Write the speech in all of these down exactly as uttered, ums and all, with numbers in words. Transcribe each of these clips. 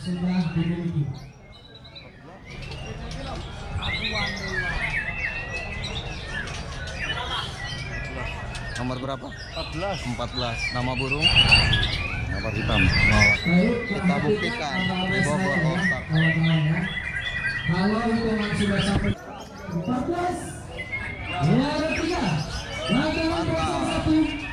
sudah dimiliki. Nomor berapa? empat belas. empat belas. Nama burung? Nomor hitam. Baik, Kita buktikan di Bogor All Star. Kalau hitungan sudah sampai empat belas, ya ada tiga. Lantaran satu.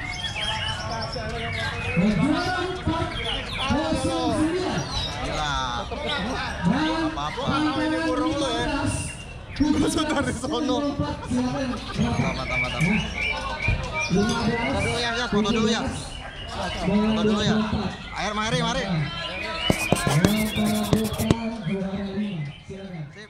Berjuara empat kosong sembilan. Gila. Dan Apa-apa. ini burung lo ya. Sudah di sono. Tamat, tamat, tamat. Foto dulu ya, ya, foto dulu ya. Foto dulu ya. Air, mari, mari. Sip.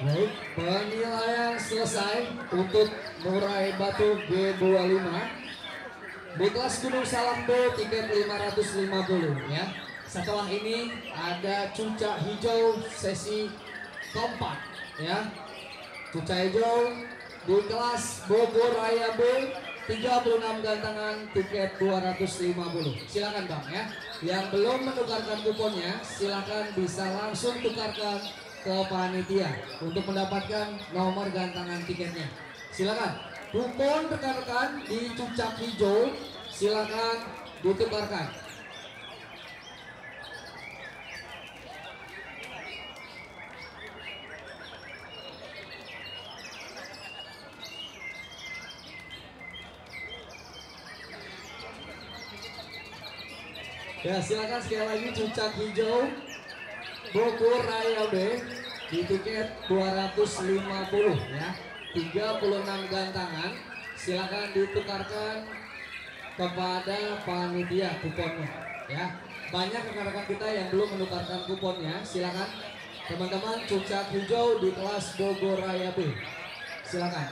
Baik, penilaian selesai untuk Murai Batu G dua puluh lima. Di kelas Gunung Salam B tiket lima ratus lima puluh ya. Setelah ini ada cuca hijau sesi keempat ya. Cuca hijau di kelas Bogor Raya B tiga puluh enam gantangan tiket dua ratus lima puluh. Silakan Bang ya. Yang belum menukarkan kuponnya silakan bisa langsung tukarkan ke panitia untuk mendapatkan nomor gantangan tiketnya. Silakan. Kupon rekan-rekan di cucak hijau silakan ditukarkan. Ya silakan sekali lagi cucak hijau Bogor Raya B di tiket dua ratus lima puluh ya. tiga puluh enam gantangan silakan ditukarkan kepada panitia kuponnya ya. Banyak rekan-rekan kita yang belum menukarkan kuponnya, silakan teman-teman cucak hijau di kelas Bogor Raya B. Silakan.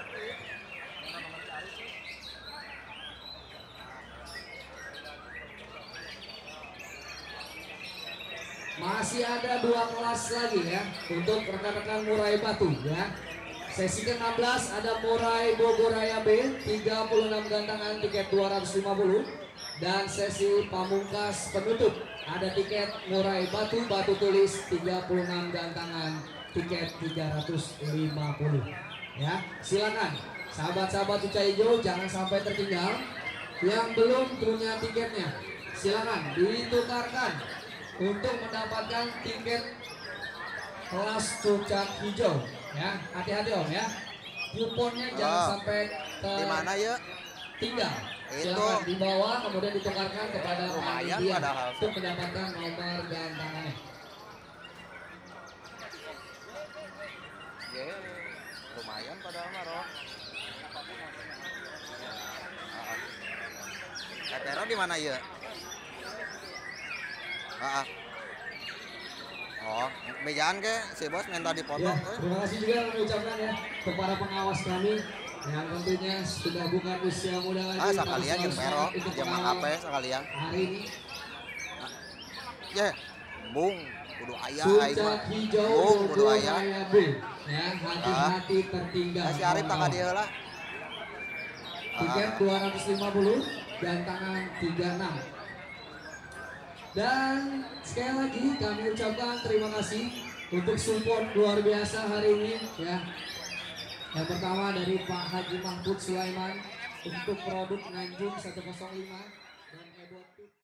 Masih ada dua kelas lagi ya untuk rekan-rekan Murai Batu ya. Sesi ke enam belas ada Murai Bogor Raya B tiga puluh enam gantangan tiket dua ratus lima puluh, dan sesi pamungkas penutup ada tiket Murai Batu Batu Tulis tiga puluh enam gantangan tiket tiga ratus lima puluh ya. Silakan sahabat-sahabat cuca hijau jangan sampai tertinggal. Yang belum punya tiketnya silakan ditukarkan untuk mendapatkan tiket kelas cucak hijau ya. Hati-hati Om ya, kuponnya jangan oh, sampai di mana ya tinggal. itu Silakan dibawa kemudian ditukarkan kepada lumayan panitia padahal untuk mendapatkan nomor gantangannya. ya lumayan padahal mah Etero di mana ya? Ah, oh, bejaan ke si bos minta dipotong. Ya, terima kasih juga kami ucapkan ya kepada pengawas kami yang tentunya sudah bukan usia muda lagi. Ah, sekalian yang pero, untuk jam mengawal apa sekalian? hari ini. Ya, bung, kudu ayah, aing mah. Cucak hijau Bung, kudu Bogor ayah. Raya B. Ya, hati-hati tertinggal. Si Arif tak dia lah. Tiket Ah. dua ratus lima puluh dan tangan tiga puluh enam. Dan sekali lagi kami ucapkan terima kasih untuk support luar biasa hari ini ya. Yang pertama dari Pak Haji Mahmud Sulaiman untuk produk Nganjung seratus lima dan Edward